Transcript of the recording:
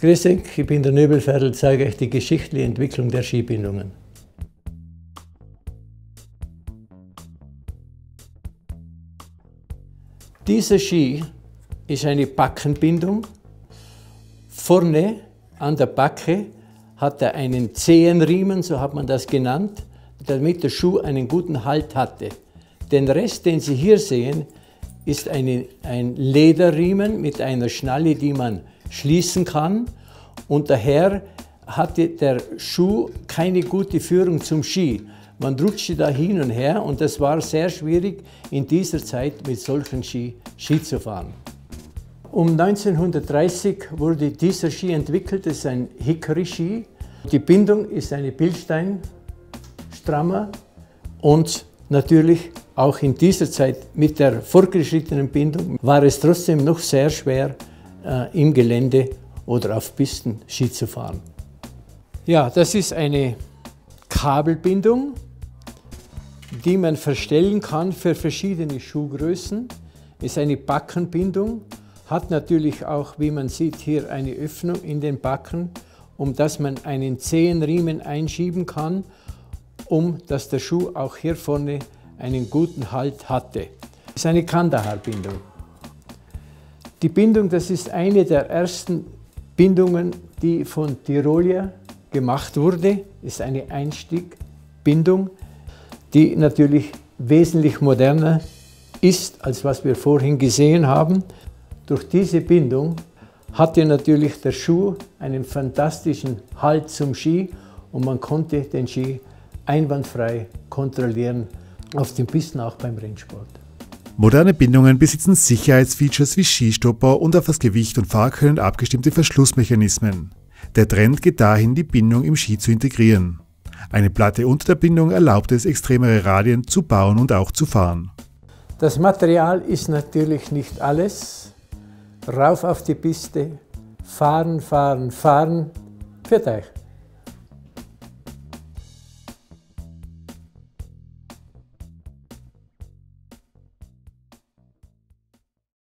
Grüß euch, ich bin der Nöbelferl, zeige euch die geschichtliche Entwicklung der Skibindungen. Dieser Ski ist eine Backenbindung. Vorne an der Backe hat er einen Zehenriemen, so hat man das genannt, damit der Schuh einen guten Halt hatte. Den Rest, den Sie hier sehen, ist ein Lederriemen mit einer Schnalle, die man schließen kann. Und daher hatte der Schuh keine gute Führung zum Ski. Man rutschte da hin und her und es war sehr schwierig, in dieser Zeit mit solchen Ski zu fahren. Um 1930 wurde dieser Ski entwickelt, das ist ein Hickory-Ski. Die Bindung ist eine Bilsteinstrammer und natürlich auch in dieser Zeit mit der fortgeschrittenen Bindung war es trotzdem noch sehr schwer, im Gelände oder auf Pisten Ski zu fahren. Ja, das ist eine Kabelbindung, die man verstellen kann für verschiedene Schuhgrößen. Ist eine Backenbindung, hat natürlich auch, wie man sieht, hier eine Öffnung in den Backen, um dass man einen Zehenriemen einschieben kann, dass der Schuh auch hier vorne einen guten Halt hatte. Das ist eine Kandahar-Bindung. Die Bindung, das ist eine der ersten Bindungen, die von Tirolier gemacht wurde, ist eine Einstigbindung, die natürlich wesentlich moderner ist, als was wir vorhin gesehen haben. Durch diese Bindung hatte natürlich der Schuh einen fantastischen Halt zum Ski und man konnte den Ski einwandfrei kontrollieren auf den Pisten, auch beim Rennsport. Moderne Bindungen besitzen Sicherheitsfeatures wie Skistopper und auf das Gewicht und Fahrkönnen abgestimmte Verschlussmechanismen. Der Trend geht dahin, die Bindung im Ski zu integrieren. Eine Platte unter der Bindung erlaubt es, extremere Radien zu bauen und auch zu fahren. Das Material ist natürlich nicht alles. Rauf auf die Piste, fahren, fahren, fahren. Für euch.